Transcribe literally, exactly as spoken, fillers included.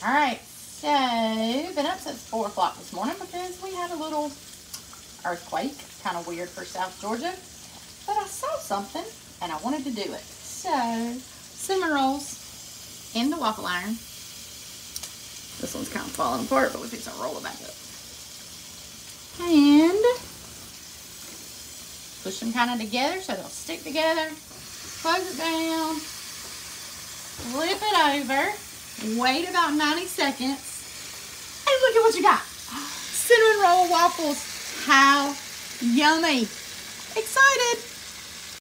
All right, so been up since four o'clock this morning because we had a little earthquake. Kind of weird for South Georgia, but I saw something and I wanted to do it. So cinnamon rolls in the waffle iron. This one's kind of falling apart, but we're fixing to roll it back up. And push them kind of together so they'll stick together. Close it down. Flip it over. Wait about ninety seconds. And look at what you got. Cinnamon roll waffles. How yummy. Excited.